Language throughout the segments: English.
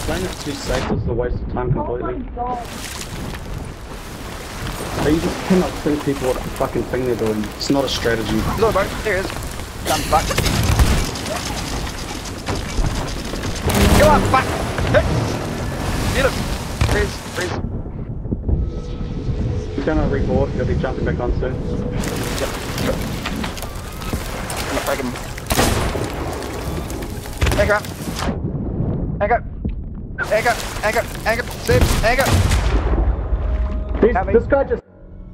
playing it too safe is a waste of time completely. Oh my god. So you just cannot think people what the fucking thing they're doing. It's not a strategy. Look, bro, there he is. Dumb fuck. Go on, fuck! Hit! Get him! Freeze. He's gonna reboard, he'll be jumping back on soon. Yep. I'm gonna break him. Anchor. Save, anchor. This guy just...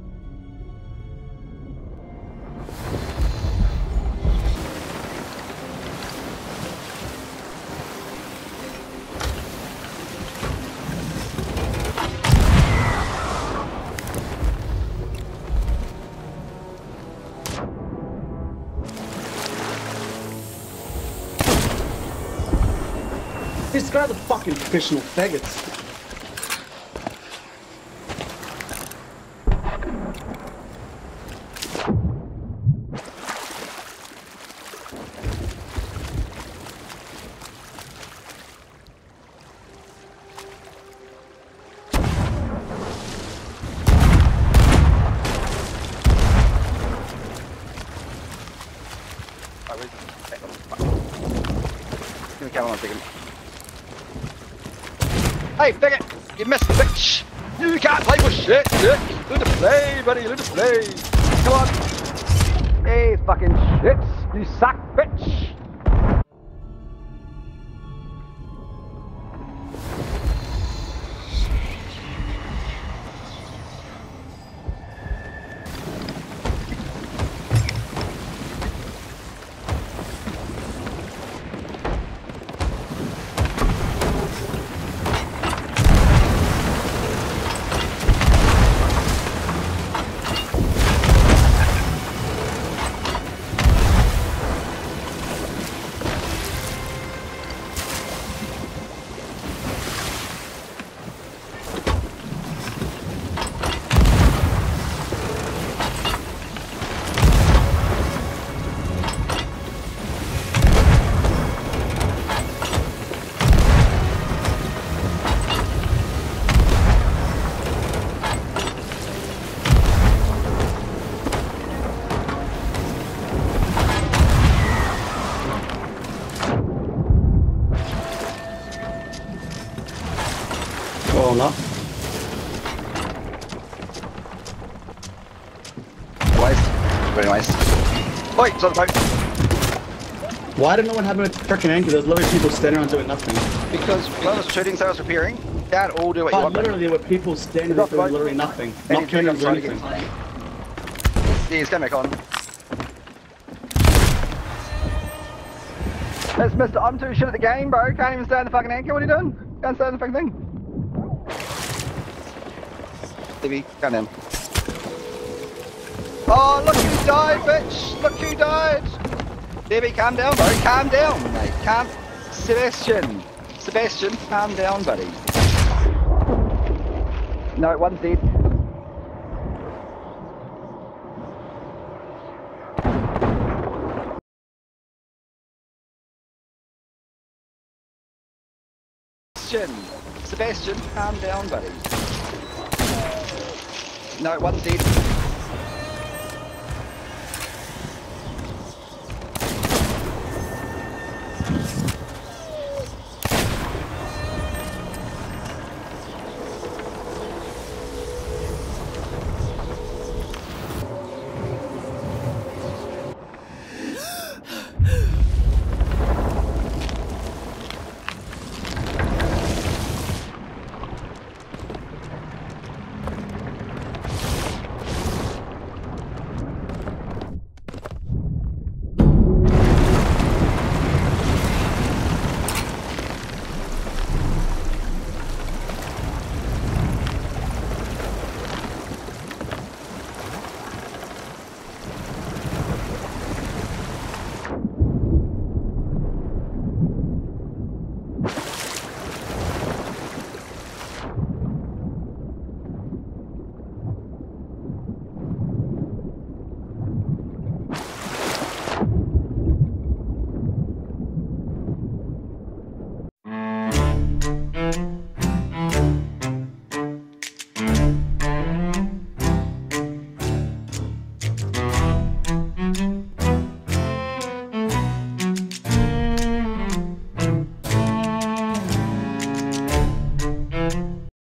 These guys are fucking professional faggots. Give me camera 1 second. Hey, faggot! You missed the bitch! You can't play with shit, dick! Learn to play, buddy, learn to play! Come on! Hey, fucking shits! You suck, bitch! Oh, no. Waste. Very nice. Oi, it's on the boat. Why did no one have a freaking anchor? There's literally people standing around doing nothing. Because one was shooting, so I was repairing. Can't all do what you But want. literally there were people standing there doing literally nothing. Not turning or anything. Yeah, he's coming back on. It's Mr. I'm too shit at the game, bro. Can't even stay in the fucking anchor. What are you doing? Can't stay in the fucking thing. TV, calm down. Oh, look who died, bitch! Look who died! Debbie, calm down, bro. Calm down, mate. Calm. Sebastian, calm down, buddy. No, one's dead. Sebastian, calm down, buddy. No, one's dead.